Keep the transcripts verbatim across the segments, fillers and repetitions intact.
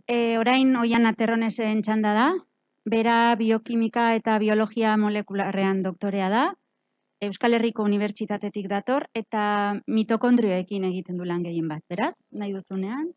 E, orain Oian Aterronesen txanda da, bera biokimika eta biologia molekularrean doktorea da, Euskal Herriko Unibertsitatetik dator eta mitokondrioekin egiten du lan gehien bat, beraz, nahi duzunean.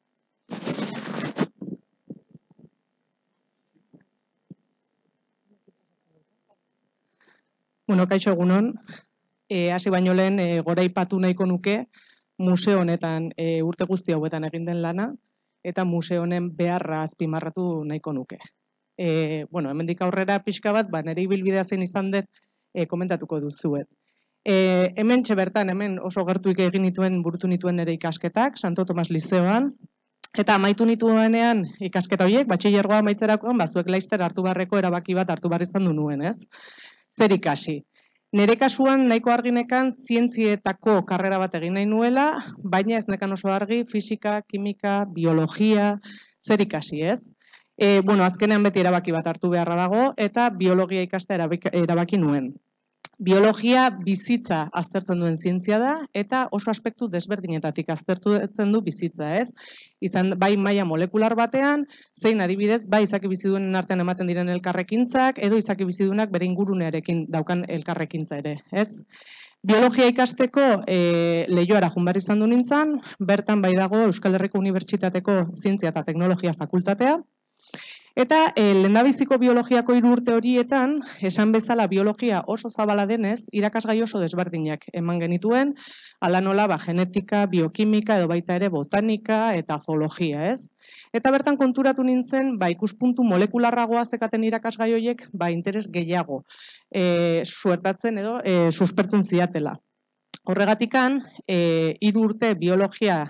Bueno, kaixo egunon, e, hasi baino lehen e, goraipatu nahiko nuke museo honetan e, urte guzti hauetan egin den lana eta museo honen beharra azpimarratu nahiko nuke. E, bueno, hemendik aurrera pixka bat, ba, nire ibilbidea zein izan dut e, komentatuko duzuet. E, hemen bertan, hemen oso gertuik egin nituen, burutu nituen nire ikasketak, Santo Tomas Lizeoan, eta amaitu nituenean ikasketa horiek, batxillergoa amaitzerakoan, bazuek laizter hartu barreko erabaki bat hartu bar izan du nuen, ez? Zer ikasi. Nire kasuan nahiko arginekan zientzietako karrera bat egin nahi nuela, baina ez nekan oso argi fisika, kimika, biologia, zer ikasi, ez? E, bueno, azkenean beti erabaki bat hartu beharra dago, eta biologia ikasta erabaki, erabaki nuen. Biologia bizitza aztertzen duen zientzia da, eta oso aspektu desberdinetatik aztertzen du bizitza, ez? Izan bai maila molekular batean, zein adibidez, bai izaki bizidunen artean ematen diren elkarrekintzak, edo izaki bizidunak bere ingurunearekin daukan elkarrekintza ere, ez? Biologia ikasteko e, lehioara joan behar izan du nintzen, bertan bai dago Euskal Herriko Unibertsitateko Zientzia eta Teknologia Fakultatea, eta e, lehendabiziko biologiako hiru urte horietan, esan bezala biologia oso zabala denez, irakasgai oso desberdinak eman genituen, hala nola ba, genetika, biokimika, edo baita ere botanika eta zoologia, ez? Eta bertan konturatu nintzen, ba, ikuspuntu molekularragoa zekaten irakasgai horiek, ba, interes gehiago e, suertatzen edo e, suspertzen ziatela. Horregatikan, e, hiru urte biologia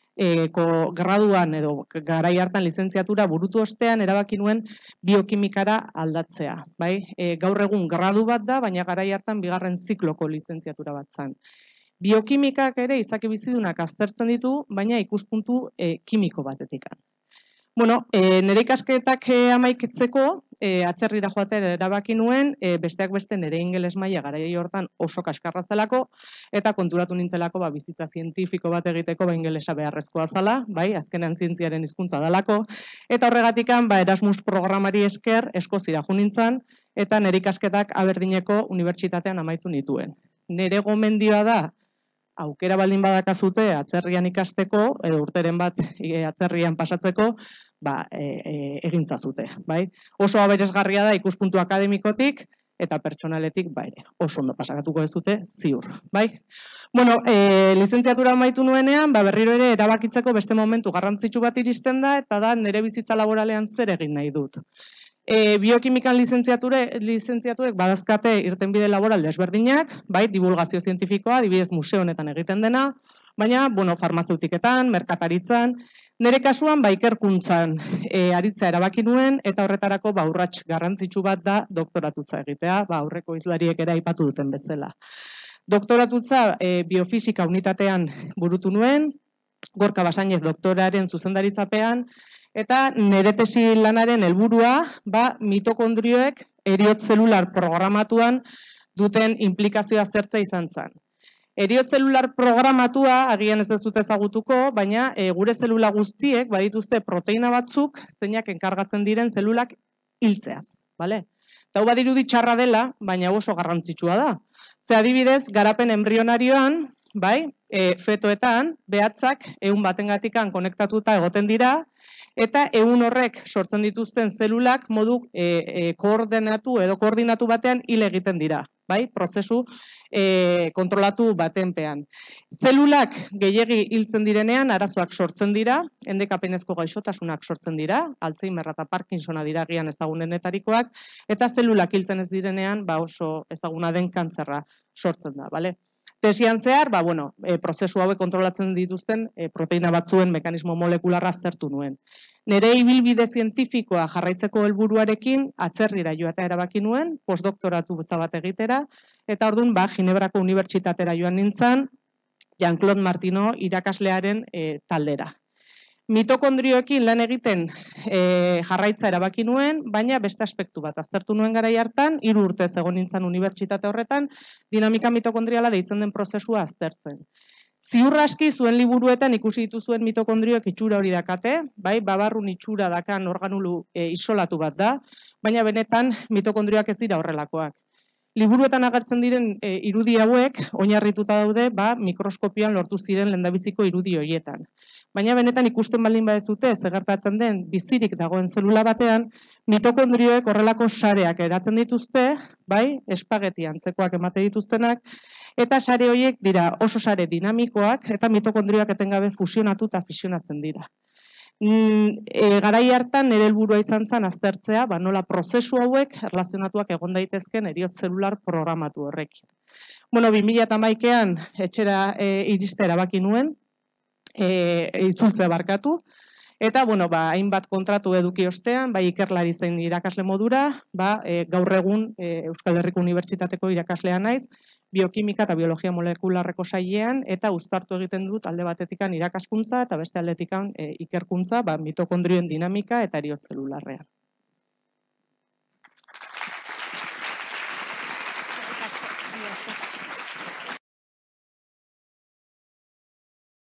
Eko graduan edo garai hartan lizentziatura burutu ostean erabaki nuen biokimikara aldatzea. Bai? E, gaur egun gradu bat da, baina garai hartan bigarren zikloko lizentziatura bat zen. Biokimikak ere izaki bizidunak aztertzen ditu, baina ikuspuntu e, kimiko batetik. Bueno, e, nire ikasketak e, amaikitzeko, e, atzerrira joatera erabaki nuen, e, besteak beste nire ingeles maila garai hortan oso kaskarra zelako, eta konturatu nintzelako ba, bizitza zientifiko bat egiteko ba, ingelesa beharrezkoa zala, bai, azkenean zientziaren hizkuntza dalako, eta horregatikan ba, Erasmus programari esker Eskozira jo nintzen, eta nire ikasketak Aberdeeneko unibertsitatean amaitu nituen. Nire gomendioa da, aukera baldin badakazute atzerrian ikasteko, edo urteren bat e, atzerrian pasatzeko, ba, e, e, egintzazute. Bai? Oso aberesgarria da ikuspuntu akademikotik, eta pertsonaletik ba ere, oso ondo pasakatuko ez dute, ziur. Bai? Bueno, e, lizentziatura amaitu nuenean, ba, berriro ere erabakitzeko beste momentu garrantzitsu bat iristen da, eta da nire bizitza laboralean zer egin nahi dut. E, biokimikan lizentziatuek badazkate irtenbide laboral desberdinak, bai, divulgazio zientifikoa, adibidez museo honetan egiten dena, baina, bueno, farmazeutiketan, merkataritzan, nire kasuan, ba, ikerkuntzan e, aritza erabaki nuen, eta horretarako, ba, urrats garrantzitsu bat da doktoratutza egitea, ba, aurreko izlariek ere aipatu duten bezala. Doktoratutza e, biofisika unitatean burutu nuen, Gorka Basainez doktoraren zuzendaritzapean, eta nire tesi lanaren helburua, ba, mitokondrioek eriotz zelular programatuan duten implikazioa zertza izan zen. Eriotz zelular programatua, agian ez dezute ezagutuko, baina e, gure zelula guztiek badituzte proteina batzuk zeinak enkargatzen diren zelulak hiltzeaz, bale? Eta hau badirudi txarra dela, baina oso garrantzitsua da. Ze adibidez, garapen embrionarioan, bai, e, fetoetan, behatzak ehun batengatikan konektatuta egoten dira, eta ehun horrek sortzen dituzten zelulak modu e, e, koordinatu edo koordinatu batean hil egiten dira, bai, prozesu e, kontrolatu batenpean. Zelulak gehiegi hiltzen direnean arazoak sortzen dira, endekapenezko gaixotasunak sortzen dira, Alzheimer eta Parkinsona dira agian ezagunenetarikoak, eta zelulak hiltzen ez direnean, ba oso ezaguna den kantzerra sortzen da, bale? Tesian zehar, ba, bueno, e, prozesu hauek kontrolatzen dituzten e, proteina batzuen mekanismo molekularra aztertu nuen. Nire ibilbide zientifikoa jarraitzeko helburuarekin atzerrira joatea erabaki nuen, postdoktoratu bat egitera, eta orduan, ba, Ginebrako Unibertsitatera joan nintzen, Jean-Claude Martino irakaslearen e, taldera. Mitokondrioekin lan egiten e, jarraitza erabaki nuen, baina beste aspektu bat aztertu nuen garai hartan, hiru urtez egon nintzen unibertsitate horretan, dinamika mitokondriala deitzen den prozesua aztertzen. Ziur aski zuen liburuetan ikusi dituzuen mitokondrioek itxura hori dakate, bai, babarrun itxura dakan organulu e, isolatu bat da, baina benetan mitokondrioak ez dira horrelakoak. Liburuetan agertzen diren e, irudi hauek oinarrituta daude, ba, mikroskopian lortu ziren lehendabiziko irudi horietan. Baina benetan ikusten baldin badezute, ze gertatzen den bizirik dagoen zelula batean, mitokondrioek horrelako sareak eratzen dituzte, bai, espageti antzekoak emate dituztenak, eta sare horiek dira oso sare dinamikoak eta mitokondrioak etengabe fusionatu eta fisionatzen dira. Mm, e, garai hartan nire helburua izan zen aztertzea, ba, nola prozesu hauek erlazionatuak egon daitezken heriotz zelular programatu horrekin. Bueno, bi mila hamaikaan etxera e, iriste erabaki nuen, e, itzultzea barkatu, eta, bueno, ba, hainbat kontratu eduki ostean, bai ikerlari zein irakasle modura, ba, e, gaur egun e, Euskal Herriko Unibertsitateko irakaslea naiz, biokimika eta biologia molekularreko sailean, eta uztartu egiten dut alde batetikan irakaskuntza eta beste aldetikan e, ikerkuntza, ba, mitokondrioen dinamika eta heriotz zelularrean.